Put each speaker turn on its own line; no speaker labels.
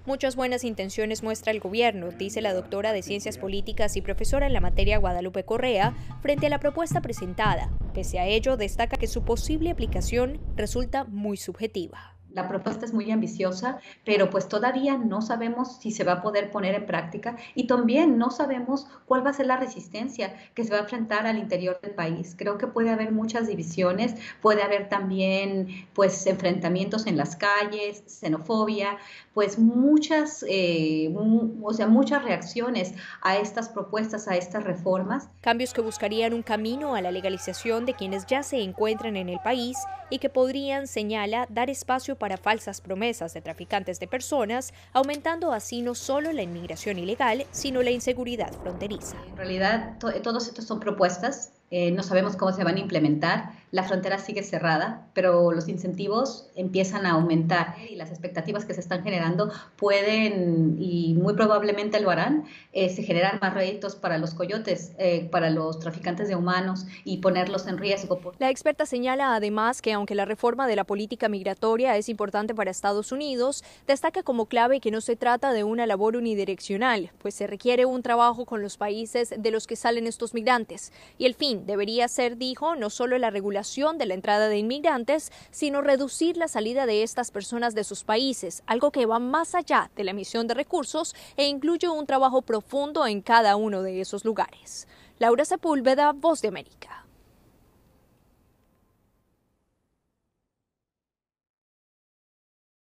Muchas buenas intenciones muestra el gobierno, dice la doctora de Ciencias Políticas y profesora en la materia Guadalupe Correa, frente a la propuesta presentada. Pese a ello, destaca que su posible aplicación resulta muy subjetiva.
La propuesta es muy ambiciosa, pero pues todavía no sabemos si se va a poder poner en práctica y también no sabemos cuál va a ser la resistencia que se va a enfrentar al interior del país. Creo que puede haber muchas divisiones, puede haber también pues enfrentamientos en las calles, xenofobia, pues muchas reacciones a estas propuestas, a estas reformas.
Cambios que buscarían un camino a la legalización de quienes ya se encuentran en el país y que podrían, señala, dar espacio para falsas promesas de traficantes de personas, aumentando así no solo la inmigración ilegal, sino la inseguridad fronteriza.
En realidad, todos estos son propuestas, no sabemos cómo se van a implementar, la frontera sigue cerrada, pero los incentivos empiezan a aumentar y las expectativas que se están generando pueden, y muy probablemente lo harán, se generan más réditos para los coyotes, para los traficantes de humanos y ponerlos en riesgo.
La experta señala además que aunque la reforma de la política migratoria es importante para Estados Unidos, destaca como clave que no se trata de una labor unidireccional, pues se requiere un trabajo con los países de los que salen estos migrantes. Y el fin debería ser, dijo, no solo la regulación de la entrada de inmigrantes, sino reducir la salida de estas personas de sus países, algo que va más allá de la emisión de recursos e incluye un trabajo profundo en cada uno de esos lugares. Laura Sepúlveda, Voz de América.